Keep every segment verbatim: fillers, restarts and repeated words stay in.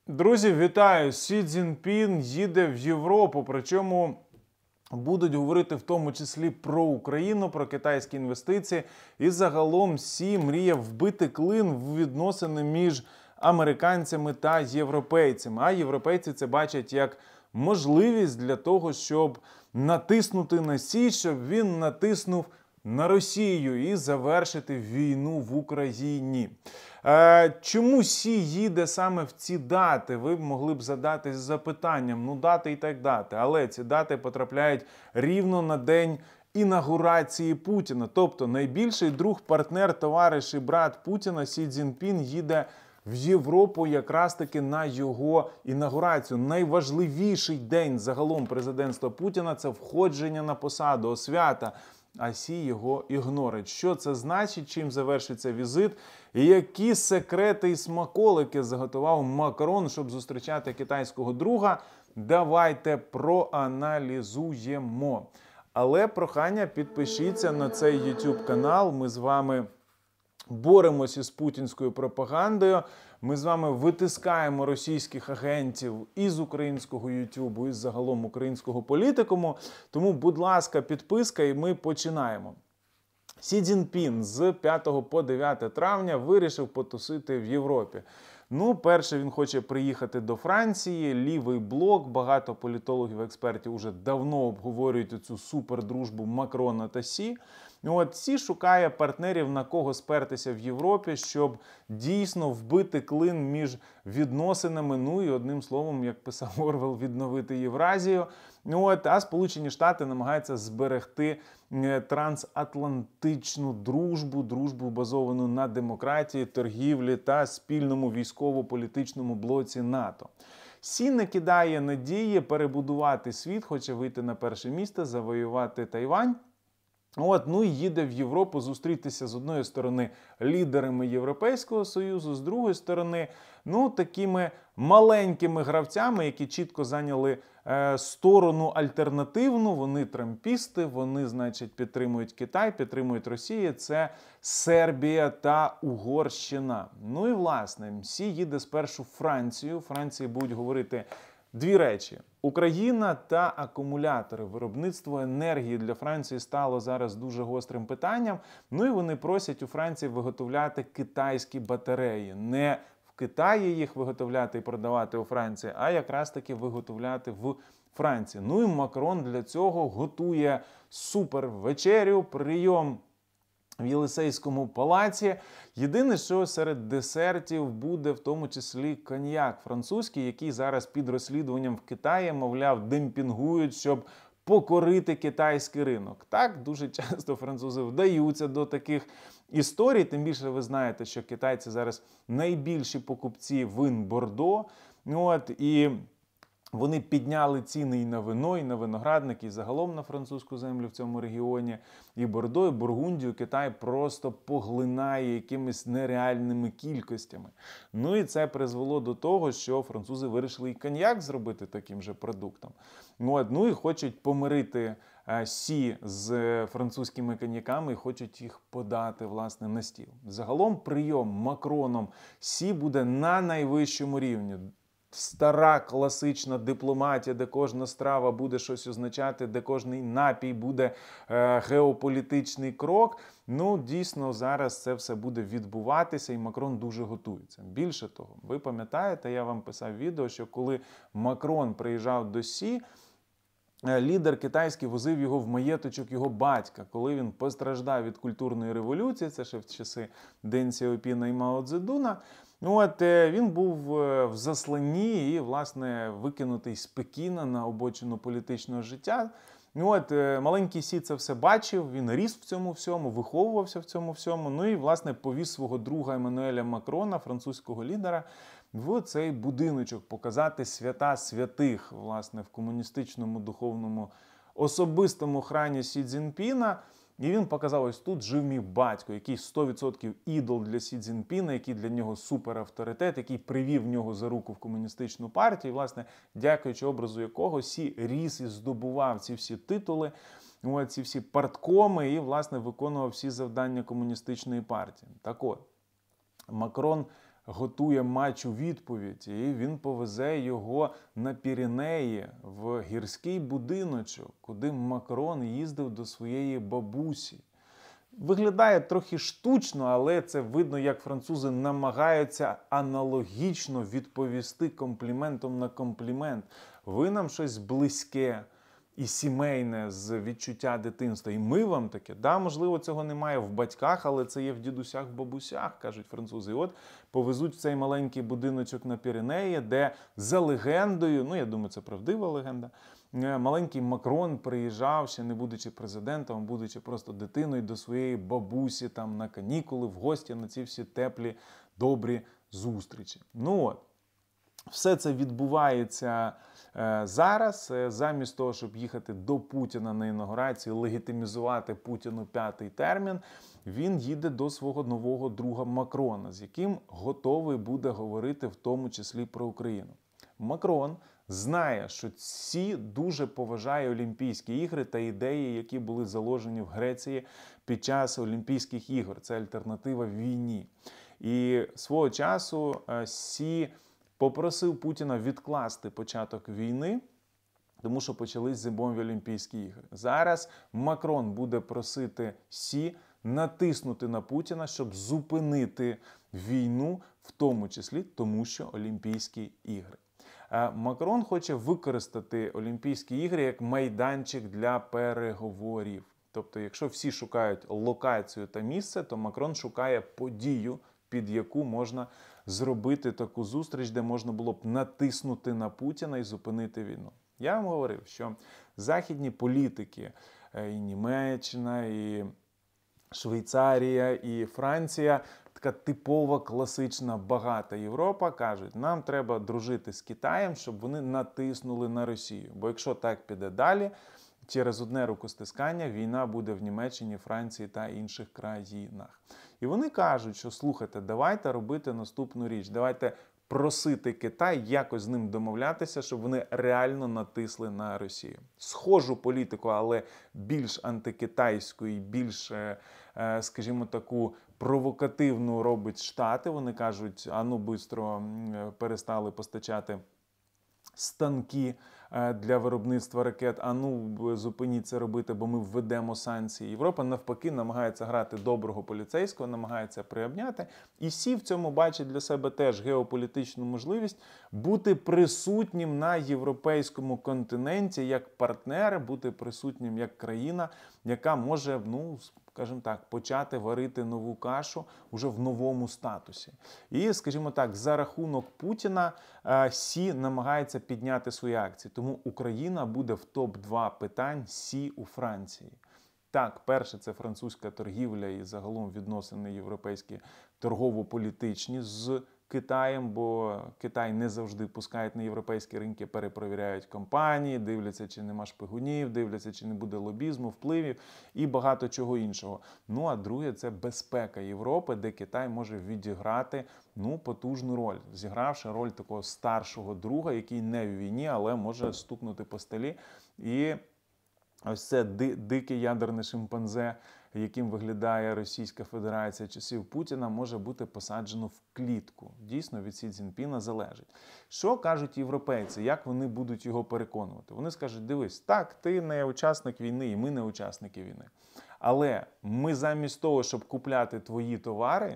Друзі, вітаю! Сі Цзіньпін їде в Європу, причому будуть говорити в тому числі про Україну, про китайські інвестиції. І загалом Сі мріє вбити клин в відносини між американцями та європейцями. А європейці це бачать як можливість для того, щоб натиснути на Сі, щоб він натиснув на Росію і завершити війну в Україні. Е, чому Сі їде саме в ці дати? Ви б могли б задатись запитанням, ну дати і так дати. Але ці дати потрапляють рівно на день інаугурації Путіна. Тобто найбільший друг, партнер, товариш і брат Путіна Сі Цзіньпін їде в Європу якраз таки на його інаугурацію. Найважливіший день загалом президентства Путіна – це входження на посаду, освята. А Сі його ігнорить. Що це значить, чим завершиться візит, і які секрети і смаколики заготував Макрон, щоб зустрічати китайського друга, давайте проаналізуємо. Але прохання, підпишіться на цей YouTube канал, ми з вами боремося із путінською пропагандою, ми з вами витискаємо російських агентів із українського ютубу, із загалом українського політикуму. Тому, будь ласка, підписка і ми починаємо. Сі Цзіньпін з п'ятого по дев'яте травня вирішив потусити в Європі. Ну, перше, він хоче приїхати до Франції, лівий блок, багато політологів, експертів вже давно обговорюють цю супердружбу Макрона та Сі. От Сі шукає партнерів, на кого спертися в Європі, щоб дійсно вбити клин між відносинами, ну і одним словом, як писав Орвел, відновити Євразію. От, а Сполучені Штати намагаються зберегти трансатлантичну дружбу, дружбу базовану на демократії, торгівлі та спільному військово-політичному блоці НАТО. Сі не кидає надії перебудувати світ, хоче вийти на перше місце, завоювати Тайвань. От, ну і їде в Європу зустрітися з одної сторони лідерами Європейського Союзу, з другої сторони, ну, такими маленькими гравцями, які чітко зайняли е, сторону альтернативну. Вони трампісти, вони, значить, підтримують Китай, підтримують Росію. Це Сербія та Угорщина. Ну і, власне, Сі їде спершу в Францію. У Франції будуть говорити дві речі. Україна та акумулятори. Виробництво енергії для Франції стало зараз дуже гострим питанням. Ну і вони просять у Франції виготовляти китайські батареї. Не в Китаї їх виготовляти і продавати у Франції, а якраз таки виготовляти в Франції. Ну і Макрон для цього готує супервечерю, прийом в Єлисейському палаці. Єдине, що серед десертів буде в тому числі коньяк французький, який зараз під розслідуванням в Китаї, мовляв, демпінгують, щоб покорити китайський ринок. Так, дуже часто французи вдаються до таких історій, тим більше ви знаєте, що китайці зараз найбільші покупці вин Бордо. От, і вони підняли ціни і на вино, і на виноградники, і загалом на французьку землю в цьому регіоні. І Бордо, і Бургундію Китай просто поглинає якимись нереальними кількостями. Ну і це призвело до того, що французи вирішили і коньяк зробити таким же продуктом. От, ну і хочуть помирити Сі з французькими коньяками і хочуть їх подати, власне, на стіл. Загалом прийом Макроном Сі буде на найвищому рівні. Стара класична дипломатія, де кожна страва буде щось означати, де кожний напій буде е, геополітичний крок. Ну, дійсно, зараз це все буде відбуватися, і Макрон дуже готується. Більше того, ви пам'ятаєте, я вам писав відео, що коли Макрон приїжджав до Сі, лідер китайський возив його в маєточок його батька, коли він постраждав від культурної революції, це ще в часи Ден Сяопіна і Мао Цзедуна. От, він був в засланні і, власне, викинутий з Пекіна на обочину політичного життя. От, маленький Сі це все бачив, він ріс в цьому всьому, виховувався в цьому всьому, ну і, власне, повіз свого друга Еммануеля Макрона, французького лідера, в цей будиночок показати свята святих, власне, в комуністичному духовному особистому храмі Сі Цзіньпіна. І він показав, ось тут жив мій батько, який сто відсотків ідол для Сі Цзіньпіна, який для нього суперавторитет, який привів нього за руку в комуністичну партію. І, власне, дякуючи образу якого Сі ріс і здобував ці всі титули, ці всі парткоми і, власне, виконував всі завдання комуністичної партії. Так от, Макрон готує матч у відповідь, і він повезе його на Піренеї в гірський будиночок, куди Макрон їздив до своєї бабусі. Виглядає трохи штучно, але це видно, як французи намагаються аналогічно відповісти компліментом на комплімент. Ви нам щось близьке і сімейне з відчуття дитинства. І ми вам таке. Да, можливо, цього немає в батьках, але це є в дідусях, бабусях, кажуть французи. І от повезуть в цей маленький будиночок на Піренеї, де за легендою, ну я думаю, це правдива легенда, маленький Макрон приїжджав, ще не будучи президентом, а будучи просто дитиною, до своєї бабусі там на канікули, в гості, на ці всі теплі, добрі зустрічі. Ну от. Все це відбувається е, зараз. Е, замість того, щоб їхати до Путіна на інаугурацію, легітимізувати Путіну п'ятий термін, він їде до свого нового друга Макрона, з яким готовий буде говорити в тому числі про Україну. Макрон знає, що Сі дуже поважає Олімпійські ігри та ідеї, які були заложені в Греції під час Олімпійських ігор. Це альтернатива війні. І свого часу е, Сі попросив Путіна відкласти початок війни, тому що почались зимові Олімпійські ігри. Зараз Макрон буде просити Сі натиснути на Путіна, щоб зупинити війну, в тому числі тому, що Олімпійські ігри. Макрон хоче використати Олімпійські ігри як майданчик для переговорів. Тобто, якщо всі шукають локацію та місце, то Макрон шукає подію, під яку можна зробити таку зустріч, де можна було б натиснути на Путіна і зупинити війну. Я вам говорив, що західні політики, і Німеччина, і Швейцарія, і Франція, така типова, класична, багата Європа, кажуть, нам треба дружити з Китаєм, щоб вони натиснули на Росію. Бо якщо так піде далі, через одне рукостискання війна буде в Німеччині, Франції та інших країнах. І вони кажуть, що слухайте, давайте робити наступну річ, давайте просити Китай якось з ним домовлятися, щоб вони реально натисли на Росію. Схожу політику, але більш антикитайську і більш, скажімо, таку провокативну робить Штати. Вони кажуть, а ну бистро перестали постачати станки для виробництва ракет, а ну зупиніть це робити, бо ми введемо санкції. Європа навпаки намагається грати доброго поліцейського, намагається приобняти. І Сі в цьому бачить для себе теж геополітичну можливість бути присутнім на європейському континенті як партнер, бути присутнім як країна, яка може, ну, скажімо так, почати варити нову кашу уже в новому статусі. І, скажімо так, за рахунок Путіна Сі намагається підняти свої акції. Тому Україна буде в топ два питань Сі у Франції. Так, перше, це французька торгівля і загалом відносини європейські торгово-політичні з Китаєм, бо Китай не завжди пускають на європейські ринки, перепровіряють компанії, дивляться, чи нема шпигунів, дивляться, чи не буде лобізму, впливів і багато чого іншого. Ну, а друге, це безпека Європи, де Китай може відіграти, ну, потужну роль, зігравши роль такого старшого друга, який не в війні, але може стукнути по столі. І ось це дике ядерне шимпанзе, яким виглядає Російська Федерація часів Путіна, може бути посаджено в клітку. Дійсно, від Сі Цзіньпіна залежить. Що кажуть європейці, як вони будуть його переконувати? Вони скажуть, дивись, так, ти не учасник війни, і ми не учасники війни. Але ми замість того, щоб купляти твої товари,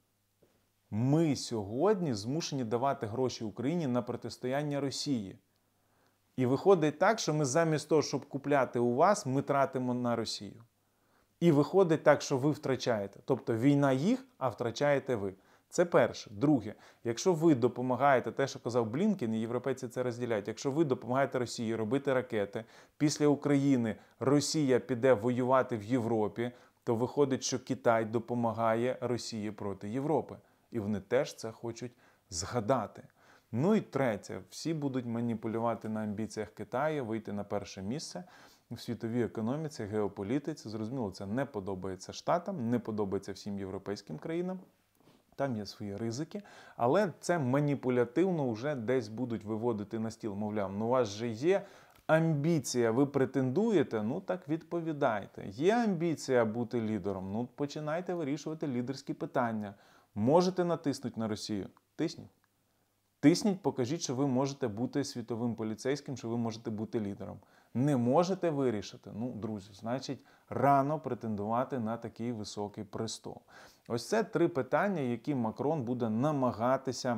ми сьогодні змушені давати гроші Україні на протистояння Росії. І виходить так, що ми замість того, щоб купляти у вас, ми тратимо на Росію. І виходить так, що ви втрачаєте. Тобто війна їх, а втрачаєте ви. Це перше. Друге, якщо ви допомагаєте, те, що казав Блінкен, і європейці це розділяють, якщо ви допомагаєте Росії робити ракети, після України Росія піде воювати в Європі, то виходить, що Китай допомагає Росії проти Європи. І вони теж це хочуть згадати. Ну і третє, всі будуть маніпулювати на амбіціях Китаю, вийти на перше місце в світовій економіці, геополітиці. Зрозуміло, це не подобається Штатам, не подобається всім європейським країнам. Там є свої ризики, але це маніпулятивно вже десь будуть виводити на стіл. Мовляв, ну у вас же є амбіція, ви претендуєте, ну так відповідайте. Є амбіція бути лідером, ну починайте вирішувати лідерські питання. Можете натиснути на Росію? Тисніть. Тисніть, покажіть, що ви можете бути світовим поліцейським, що ви можете бути лідером. Не можете вирішити? Ну, друзі, значить, рано претендувати на такий високий престол. Ось це три питання, які Макрон буде намагатися,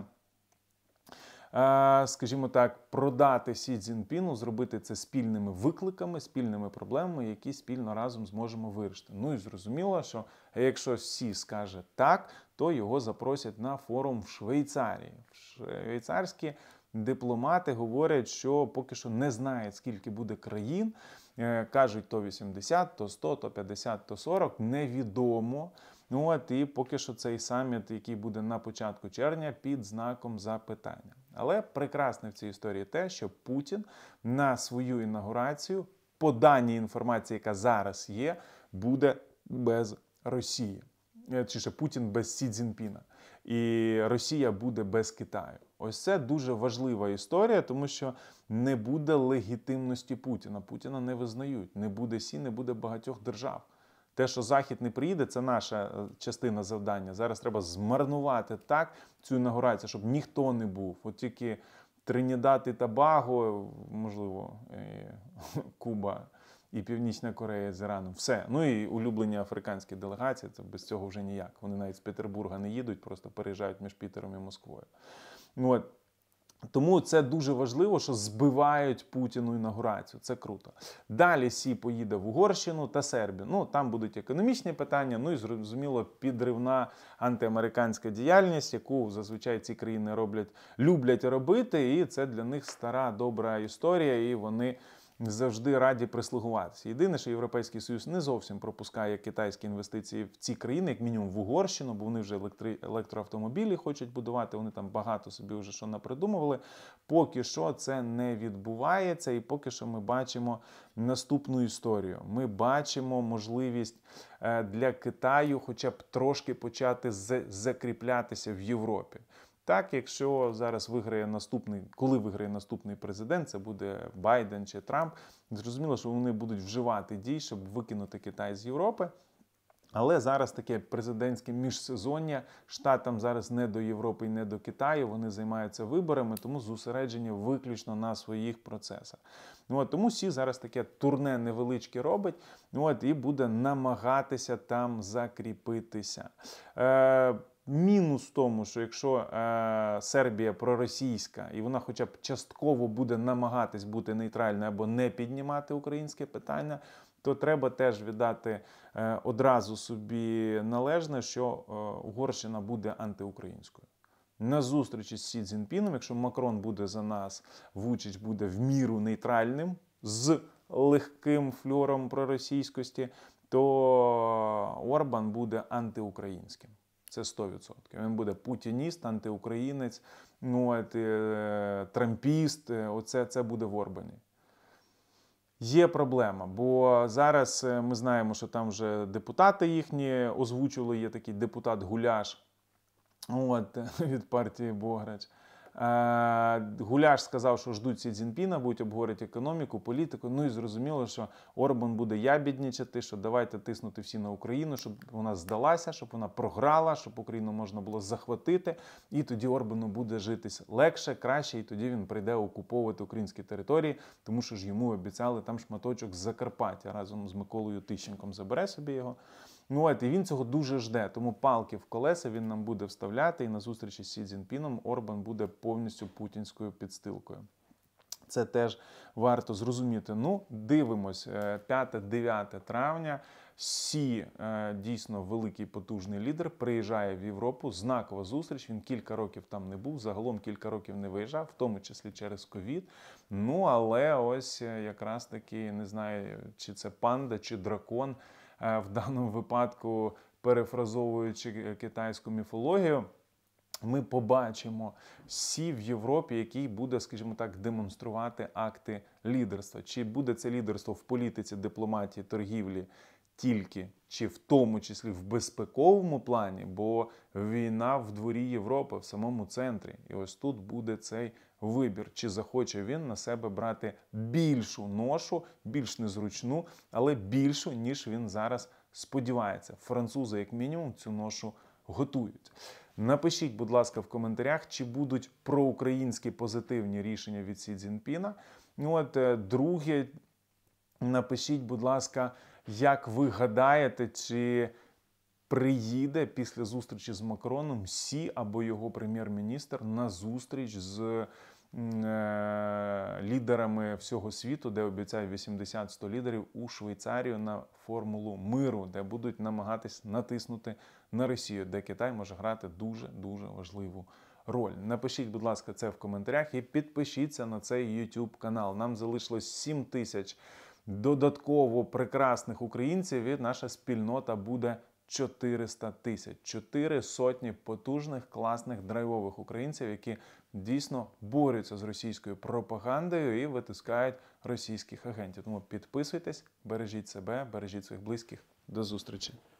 скажімо так, продати Сі Цзіньпіну, зробити це спільними викликами, спільними проблемами, які спільно разом зможемо вирішити. Ну і зрозуміло, що якщо Сі скаже так, то його запросять на форум в Швейцарії. Швейцарські дипломати говорять, що поки що не знають, скільки буде країн. Кажуть, то вісімдесят, то сто, то п'ятдесят, то сорок, невідомо. Ну от і поки що цей саміт, який буде на початку червня, під знаком запитання. Але прекрасне в цій історії те, що Путін на свою інаугурацію, по даній інформації, яка зараз є, буде без Росії. Чи ще Путін без Сі Цзіньпіна. І Росія буде без Китаю. Ось це дуже важлива історія, тому що не буде легітимності Путіна. Путіна не визнають. Не буде Сі, не буде багатьох держав. Те, що Захід не приїде, це наша частина завдання. Зараз треба змарнувати так цю інаугурацію, щоб ніхто не був. От тільки Тринідад і Тобаго, можливо, Куба і Північна Корея з Іраном. Все. Ну і улюблені африканські делегації, це без цього вже ніяк. Вони навіть з Петербурга не їдуть, просто переїжджають між Пітером і Москвою. От. Тому це дуже важливо, що збивають Путіну інаугурацію. Це круто. Далі Сі поїде в Угорщину та Сербію. Ну, там будуть економічні питання, ну і, зрозуміло, підривна антиамериканська діяльність, яку зазвичай ці країни роблять, люблять робити, і це для них стара, добра історія, і вони завжди раді прислугуватися. Єдине, що Європейський Союз не зовсім пропускає китайські інвестиції в ці країни, як мінімум в Угорщину, бо вони вже електри... електроавтомобілі хочуть будувати, вони там багато собі вже що напридумували. Поки що це не відбувається, і поки що ми бачимо наступну історію. Ми бачимо можливість для Китаю хоча б трошки почати закріплятися в Європі. Так, якщо зараз виграє наступний, коли виграє наступний президент, це буде Байден чи Трамп, зрозуміло, що вони будуть вживати дій, щоб викинути Китай з Європи. Але зараз таке президентське міжсезоння, штатам зараз не до Європи і не до Китаю, вони займаються виборами, тому зосереджені виключно на своїх процесах. Ну, от, тому Сі зараз таке турне невеличке робить, ну, от, і буде намагатися там закріпитися. Е, Мінус в тому, що якщо е, Сербія проросійська, і вона хоча б частково буде намагатись бути нейтральною або не піднімати українське питання, то треба теж віддати е, одразу собі належне, що е, Угорщина буде антиукраїнською. На зустрічі з Сі Цзіньпіном, якщо Макрон буде за нас, Вучич буде в міру нейтральним, з легким фльором проросійськості, то Орбан буде антиукраїнським. Це сто відсотків. Він буде путініст, антиукраїнець, ну, от, е, трампіст, оце це буде в Орбані. Є проблема, бо зараз ми знаємо, що там вже депутати їхні озвучили, є такий депутат Гуляш, от, від партії Бограч. Гуляш сказав, що ждуть Сі Цзіньпіна, будуть обговорити економіку, політику. Ну і зрозуміло, що Орбан буде ябіднічати, що давайте тиснути всі на Україну, щоб вона здалася, щоб вона програла, щоб Україну можна було захватити. І тоді Орбану буде житись легше, краще, і тоді він прийде окуповувати українські території, тому що ж йому обіцяли там шматочок з Закарпаття разом з Миколою Тищенком, забере собі його. Ну, от, і він цього дуже жде, тому палки в колеса він нам буде вставляти, і на зустрічі з Сі Цзіньпіном Орбан буде повністю путінською підстилкою. Це теж варто зрозуміти. Ну, дивимось, п'яте-дев'яте травня, Сі, дійсно великий потужний лідер, приїжджає в Європу, знакова зустріч, він кілька років там не був, загалом кілька років не виїжджав, в тому числі через ковід. Ну, але ось якраз таки, не знаю, чи це панда, чи дракон, в даному випадку, перефразовуючи китайську міфологію, ми побачимо Сі в Європі, який буде, скажімо так, демонструвати акти лідерства. Чи буде це лідерство в політиці, дипломатії, торгівлі тільки, чи в тому числі в безпековому плані, бо війна в дворі Європи, в самому центрі. І ось тут буде цей вибір, чи захоче він на себе брати більшу ношу, більш незручну, але більшу, ніж він зараз сподівається. Французи, як мінімум, цю ношу готують. Напишіть, будь ласка, в коментарях, чи будуть проукраїнські позитивні рішення від Сі Цзіньпіна. От, е, друге, напишіть, будь ласка, як ви гадаєте, чи приїде після зустрічі з Макроном Сі або його прем'єр-міністр на зустріч з е, лідерами всього світу, де обіцяють вісімдесят-сто лідерів, у Швейцарію на формулу миру, де будуть намагатись натиснути на Росію, де Китай може грати дуже-дуже важливу роль. Напишіть, будь ласка, це в коментарях і підпишіться на цей YouTube канал. Нам залишилось сім тисяч додатково прекрасних українців, і наша спільнота буде чотириста тисяч. Чотири сотні потужних, класних, драйвових українців, які дійсно борються з російською пропагандою і витискають російських агентів. Тому підписуйтесь, бережіть себе, бережіть своїх близьких. До зустрічі!